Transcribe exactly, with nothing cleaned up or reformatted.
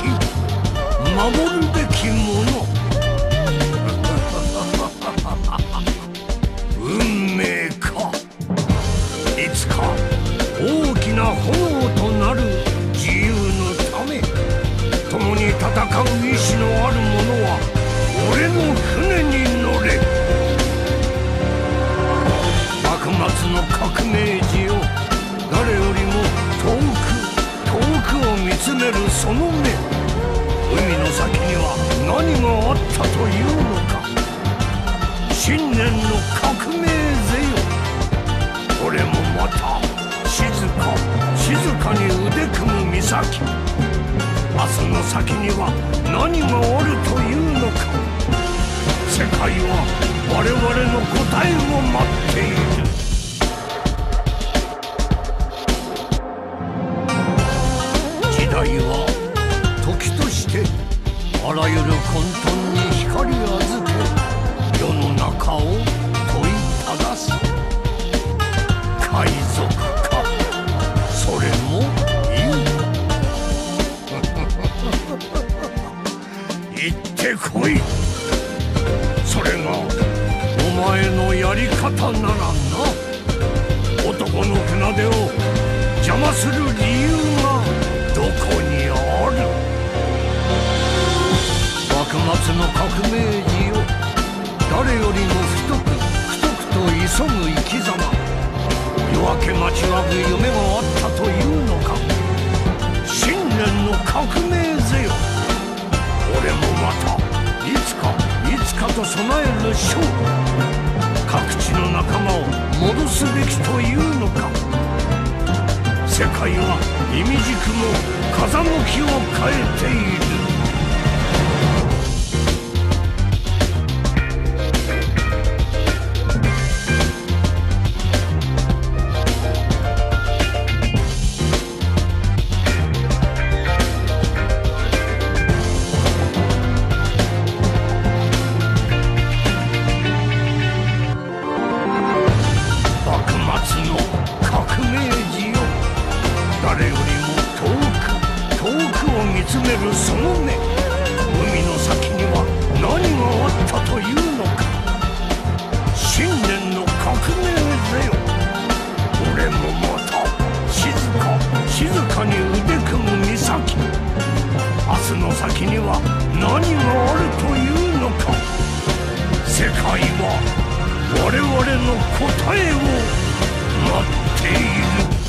き守るべきもの運命か。いつか大きな炎となる自由のため、共に戦う意志のある者は俺の船に乗れ。幕末の革命時よ、誰よりも遠く遠くを見つめるその目、海の先には何があったというのか。信念の革命ぜよ。俺もまた静か静かに腕組む岬。明日の先には何があるというのか。世界は我々の答えを待っている。時代は時としてあらゆる混沌に光預け、世の中を問いただす。海賊か、それもいい。行ってこい。それがお前のやり方ならな。男の船出を邪魔する理由がどこにある。幕末の革命時よ、誰よりも太く太くと急ぐ生き様。夜明け待ちわく夢があったというのか。信念の革命ぜよ。俺もまたいつかいつかと備える将。各地の仲間を戻すべきというのか。世界は意味軸も風向きを変えている。誰よりも遠く遠くを見つめるその目、海の先には何があったというのか。信念の革命ぜよ。俺もまた静か静かに腕組む岬。明日の先には何があるというのか。世界は我々の答えを待っている。